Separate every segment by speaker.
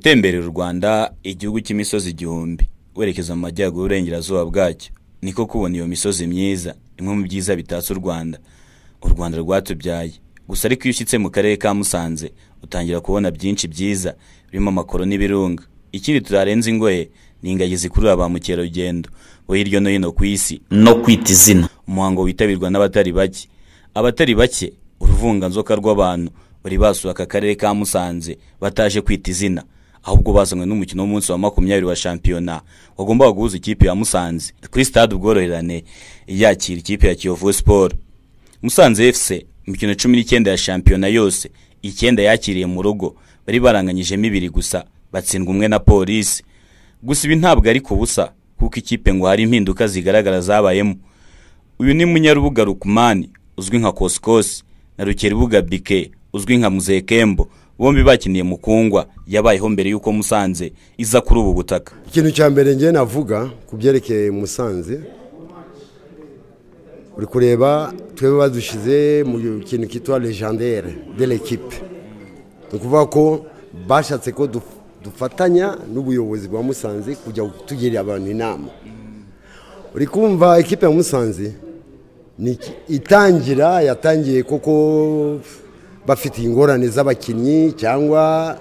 Speaker 1: Utemberera u Rwanda, igihugu cy'imisozi igihumbi, werekeza mu majyaruguru y'uburengerazuba bwacyo, niko kubona iyo misozi myiza, imwe mu byiza bitatse u Rwanda. U Rwanda rwatubyaye. Gusa ariko iyo ushyitse mu karere ka Musanze, utangira kubona byinshi byiza, birimo amakoro n'ibirunga. Ikindi turarenze ingohe ni ingagi zikurura ba mukerarugendo bo hirya no hino ku isi no kwita izina. Umuhango witabirwa n'abatari bake. Abatari bake, uruvunganzoka rw'abantu bari basuye aka karere ka Musanze bataje kwita izina, ahubwo bazanywe n'umukino w'umunsi wa 20 wa shampiyona wagombaga guhuza ikipe ya Musanze kuri stade Ubworoherane yakira ikipe ya Kiyovu Sport. Musanze FC imikino 19 ya shampiyona yose 9 yakiriye mu rugo, bari baranganyijemo 2 gusa, batsindwa umwe na Polisi. Gusa ibi ntabwo ari kubusa, kuko ikipe ngo hari impinduka zigaragara zabayemo. Uyu ni Munyarubuga Rukumani uzwi nka Koskosi na Rukeribuga Bike uzwi nka Muzekembo, bombi bakiniye Mukungwa yabayeho mbere yuko Musanze iza kuri ubu butaka.
Speaker 2: Ikintu cya mbere ngiye navuga kubyerekeye Musanze, uri kureba twebwe badushize mu kintu kitwa legendaire de l'équipe. Ukuvuga ko bashatse ko dufatanya n'ubuyobozi bwa Musanze kujya tugirira abantu inama. Uri kumva equipe ya Musanze ni yatangiye koko bafite ingorane z'abakinnyi cyangwa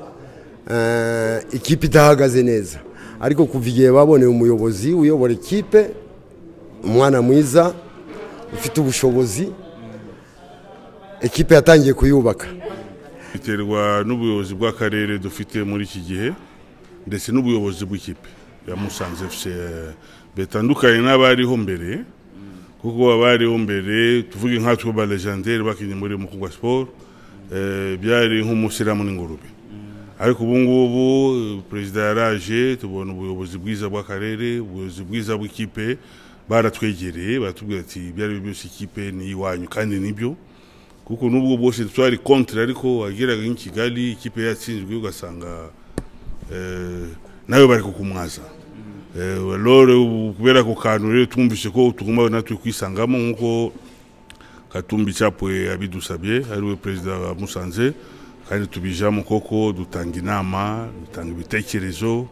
Speaker 2: ikipe idahagaze neza, ariko kuvigiye babone umuyobozi uyobora ikipe, umwana mwiza ufite ubushobozi, ikipe yatangiye kuyubaka.
Speaker 3: Biterwa n'ubuyobozi bw'akarere dufite muri iki gihe ndetse n'ubuyobozi bw'ikipe ya Musanze FC betandukanye n'abariho mbere, kuko abariho mbere tuvuge nkatwe ba legendaire bakinye muri Mukungwa Sport byari nk'umusiramu n'ingurube. Ariko ubu ngubu president yaraje, tubona ubuyobozi bwiza bw'akarere, ubuyobozi bwiza bw'ikipe baratwegereye, batubwira ati byari byose ikipe ni iwanyu, kandi nibyo, kuko nubwo bose twari contre, ariko wageraga in Kigali ikipe yatsinzwe ugasanga nayo bari kukumwaza. Loro kubera ko kantu rero twumvise ko tugomba natwe kwisangamo, nkuko Katumbi Chapwe abidusabye, ari we president wa Musanze, kandi tubijamo koko dutanga inama, dutanga ibitekerezo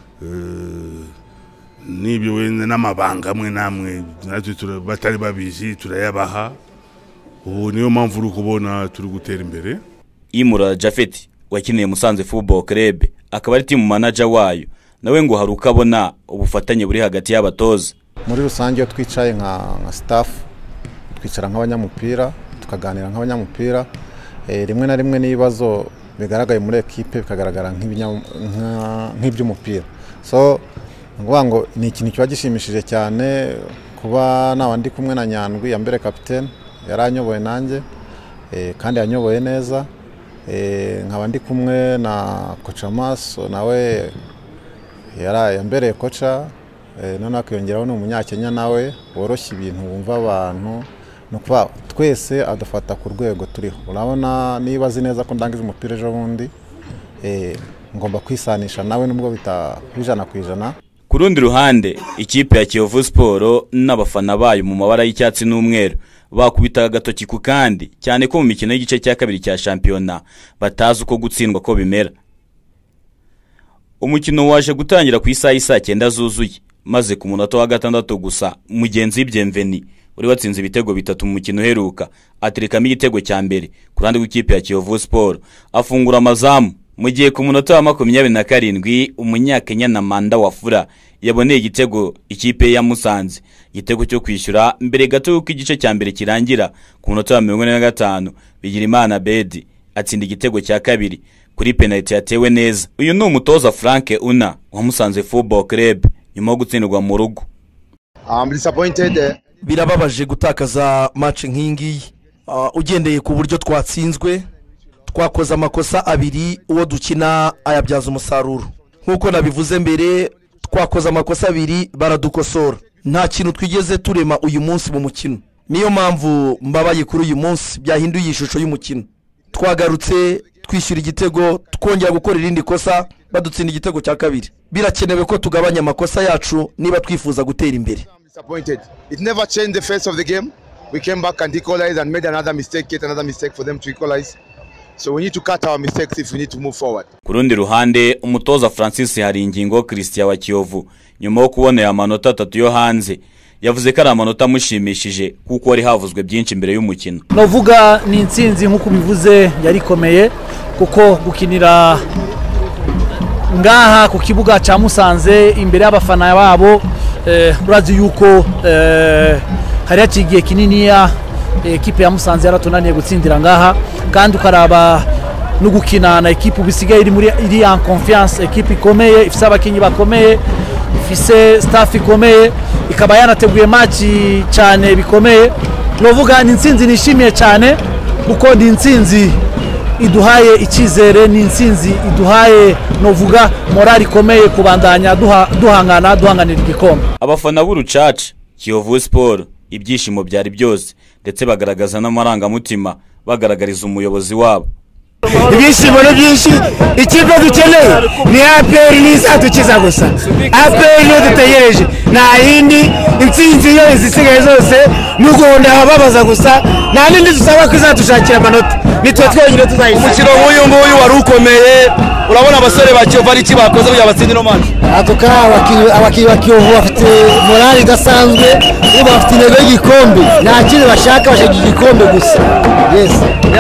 Speaker 3: n'ibyo wenda n'amabanga amwe namwe natwe batari babizi turayabaha. Ubu niyo mpamvu uri kubona turi gutera imbere.
Speaker 1: Imura Jafeti wakiniye Musanze Football Club, akaba ari team manager wayo, nawe ngo hari ukabona ubufatanye buri hagati y'abatoza.
Speaker 4: Muri rusange twicaye nka staff, twicara nk'abanyamupira, tukaganira nk'abanyamupira, rimwe na rimwe n'ibibazo bigaragaye muri equipe bikagaragara nk'iby'umupira. So ngoba ngo ni ikintu cyo gishimishije cyane kuba nabandi kumwe na Nyandwi ya mbere capitaine, yaranyoboye nanjye kandi yanyoboye neza, nkabandi kumwe na Coach Amaso, nawe yambereye kocha, none akiyongeraho n'umunyakenya nawe woroshye ibintu wumva abantu, no kuba twese adufata ku rwego turiho. Urabona niba azi neza ko ndangiza umupira ejo bundi, ngomba kwisanisha nawe nubwo bitajana kwijana.
Speaker 1: Ku rundi ruhande, ikipe ya Kiyovu Sport n'abafana bayo mu mabara y'icyatsi n'umweru bakubita agatoki ku kandi, cyane ko mu mikino y'igice cya kabiri cya shampiyona batazi uko gutsindwa ko bimera. Umukino waje gutangira ku isaha 9 zuzuye, maze ku munota wa 6 gusa mugenzi Bienveni uri watsinze ibitego 3 mu mukino heruka aterekamo igitego cya mbere ku ruhande rw'ikipe ya Kiyovu Sport, afungura amazamu. Mu gihe ku munota wa 27 umunyakenya na Manda Wafula yaboneye igitego ikipe ya Musanze, igitego cyo kwishyura mbere gato y'uko igice cya mbere kirangira. Ku munota wa 45 Bigirimana Bedi atsinda igitego cya kabiri kuri penalty yatewe neza. Uyu ni umutoza Frank Una wa Musanze Football Club nyuma yo gutsindwa mu rugo.
Speaker 5: Disappointed. Birababaje gutakaza match nk'ingiyi, ugendeye ku buryo twatsinzwe, twakoze amakosa abiri, uwo dukina ayabyaza umusaruro. Nkuko nabivuze mbere, twakoze amakosa abiri baradukosora. Nta kintu twigeze turema uyu munsi mu mukino, niyo mpamvu mbabaye kuri uyu munsi byahinduye ishusho y'umukino. Twagarutse twishyura igitego, twongera gukora irindi kosa, badutsinda igitego cya kabiri. Birakenewe ko tugabanya amakosa yacu niba twifuza gutera imbere.
Speaker 6: It never changed the face of the game. We came back and equalized and made another mistake for them to equalize. So we need to cut our mistakes if we need to move forward.
Speaker 1: Ku rundi ruhande umutoza Francis Haringingo Christian wa Kiyovu nyuma yo kubona ya manota 3 yo hanze yavuze ko ari amanota amushimishije kuko ari havuzwe byinshi imbere y'umukino.
Speaker 7: Novuga ni intsinzi nkuko bivuze yari komeye kuko gukinira ngaha ku kibuga ca Musanze imbere y'abafana babo urazi yuko hari yacigiye kininiya ekipe ya Musanze yaratunaniye gutsindira ngaha kandi ukaraba no gukina na ekipe bisigaye iri en confiance, ekipe ikomeye ifise abakinyi bakomeye ifise staff ikomeye ikaba yanateguye match cyane bikomeye. Novuga ni intsinzi nishimiye cyane kuko ni intsinzi iduhaye ikizere, ni intsinzi iduhaye novuga morali ikomeye kubandanya duhanganira igikombe.
Speaker 1: Abafana b'Urucaca Kiyovu Sport ibyishimo byari byose ndetse bagaragaza n'amarangamutima bagaragariza umuyobozi wabo.
Speaker 8: Ibyishimo ni byinshi, ikipe dukeneye ni APR n'izadukiza gusa. APR niyo dutegereje, nta yindi intsinzi yo izisigaye zose n'ugunda babaza gusa, nta nindi dusaba ko izatushakira amanota. Nitwe twenyine tuzayisaba.
Speaker 5: Umukino nk'uyu nguyu wari ukomeye, urabona abasore ba Kiyovu ari kibakoze kugira batsindire match.
Speaker 8: Atuka abakinnyi ba Kiyovu bafite morali idasanzwe, bafite intego y'igikombe, nta kindi bashaka igikombe gusa. Yes.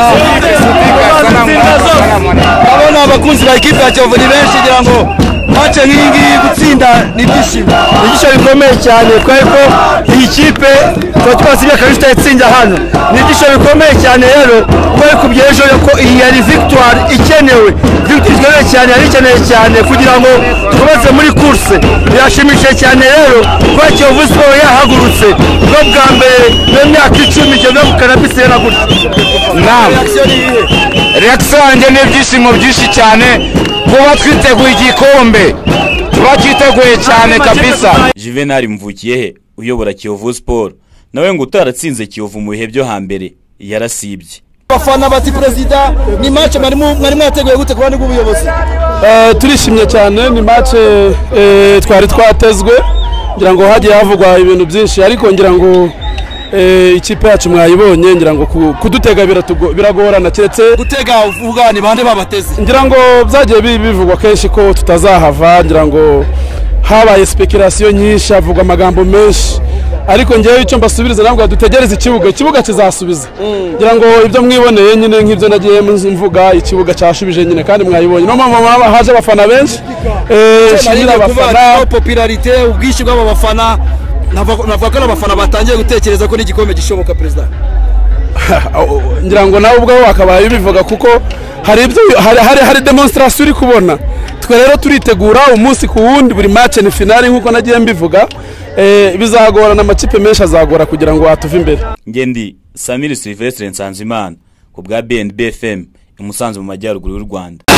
Speaker 5: Abona abakunzi ba ekipe ya Kiyovu ni benshi kugira ngo match nk'ingi gutsinda ni byishimo. Igisho bikomeye cyane ko iyi kipe twasibye Kristo yatsinda hano. Ni igisho bikomeye cyane rero kuko kubyejo ko iyi yari victoire ikenewe. Victoire cyane yari ikenewe cyane kugira ngo tukomeze muri course. Birashimishije cyane rero ko Kiyovu Sport yahagurutse bwo bwa mbere no myaka 10 cyo gukanabise na gutya.
Speaker 9: Reaction yanjye ni ibyishimo byinshi cyane kuba twiteguye igikombe, tuba twiteguye cyane kabisa.
Speaker 1: Juvenal Mvukiyehe uyobora Kiyovu Sport nawe ngo utaratsinze Kiyovu mu bihe byo hambere yarasibye.
Speaker 5: Abafana bati president ni match mwari mwateguye gute kubandi bw'ubuyobozi?
Speaker 10: Turishimye cyane, ni match twari twatezwe ngira ngo hagiye havugwa ibintu byinshi ariko ngira ngo ikipe yacu mwayibonye ngira ngo kudutega biragorana kiretse
Speaker 5: gutega uvuga ni bande babateze.
Speaker 10: Ngira ngo byagiye bivugwa kenshi ko tutazahava, ngira ngo habaye speculation nyinshi avugwa amagambo menshi ariko ngewe icyo mbasubiriza nabwo dutegereze ikibuga kizasubiza. Ngira ngo ibyo mwiboneye nyine nk'ibyo nagiye mvuga ikibuga cyashubije nyine kandi mwayibonye no mama haje abafana benshi shimira abafana
Speaker 5: popularité ubwishi bw'aba bafana navuga ko abafana batangiye gutekereza ko n'igikombe gishoboka president.
Speaker 10: Ngira ngo nawe ubwo akabaye bivuga kuko hari demonstration uri kubona. Twe rero turitegura umunsi ku wundi, buri match ni finale nkuko nagiye mbivuga, bizagorana amakipe menshi azagora kugira ngo atuve imbere.
Speaker 1: Ngendi Samir Sylvestre Nsanzimana ku bwa BNB FM imusanze mu majyaruguru y'u Rwanda.